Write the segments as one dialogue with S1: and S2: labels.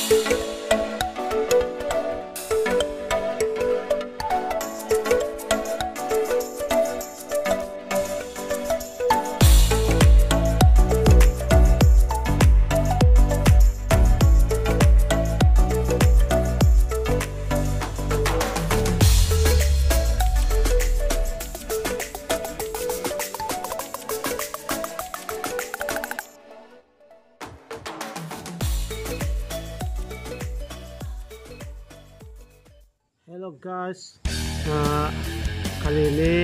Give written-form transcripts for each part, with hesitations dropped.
S1: Hello guys, kali ini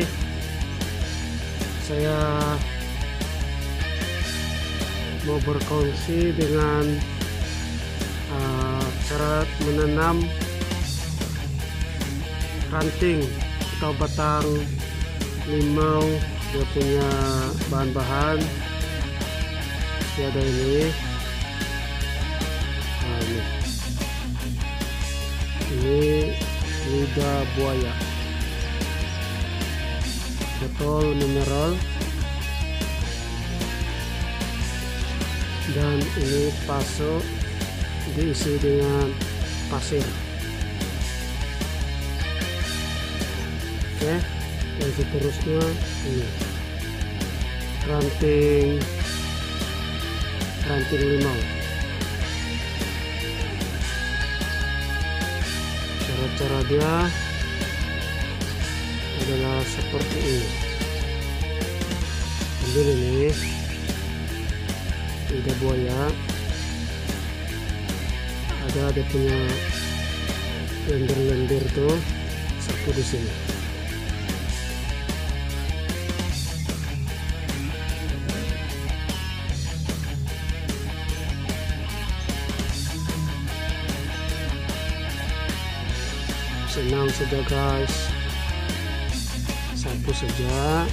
S1: saya mau berkongsi dengan cara menanam ranting atau batang limau. Dia punya bahan-bahan seperti ada ini. Ini lidah buaya, botol mineral, dan ini paso diisi dengan pasir. Oke, dan seterusnya ini ranting limau. Cara dia adalah seperti ini. Ambil ini lidah buaya, ada dia punya lendir-lendir tuh, satu di sini. Senang saja guys, sapu saja.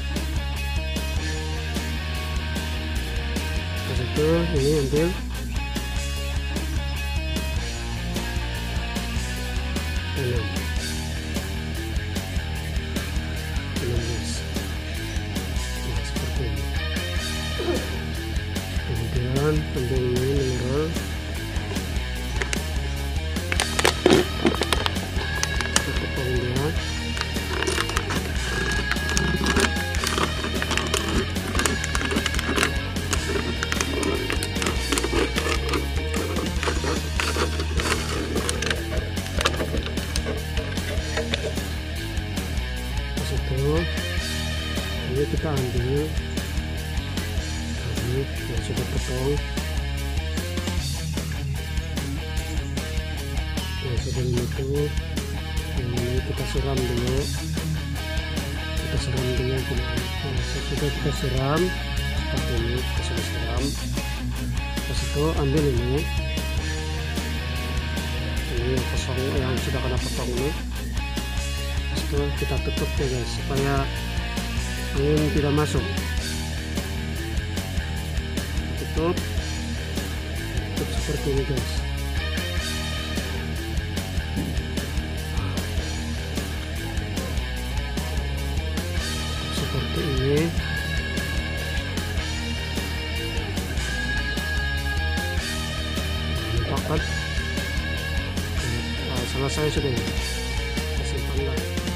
S1: Terus itu ini ambil tanam guys. Nah, seperti ini. Kemudian ambil ini mineral. Ini kita ambil ini yang sudah potong, yang sebelum itu ini kita siram dulu, sudah kita siram seperti ini, kita sudah siram. Terus itu ambil ini yang kosong, yang sudah kena potong ini. Terus itu kita tutup ya guys, supaya angin tidak masuk. Tutup seperti ini guys. Seperti ini. Nampak kan? Selesai sudah. Kita simpanlah.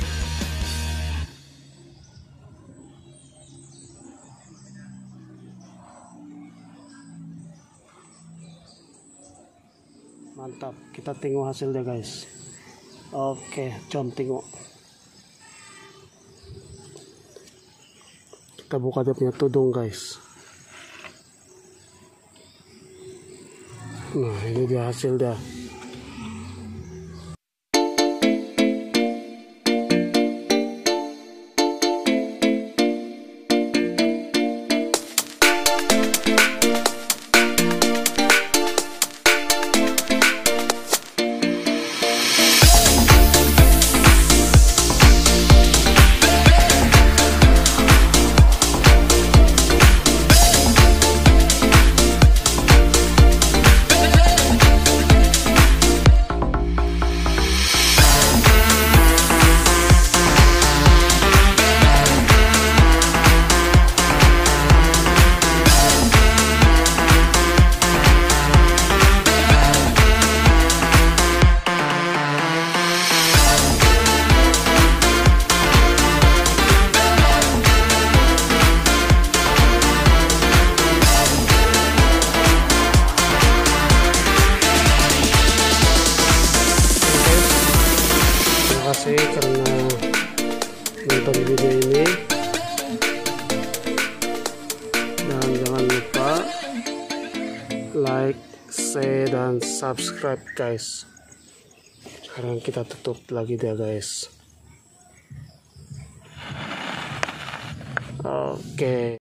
S1: Mantap, kita tengok hasilnya guys. Oke, jom tengok. Kita buka dia punya tudung guys. Nah, ini dia hasilnya. kasih karena nonton video ini, dan jangan lupa like, share, dan subscribe guys. Sekarang kita tutup lagi dia guys. Oke.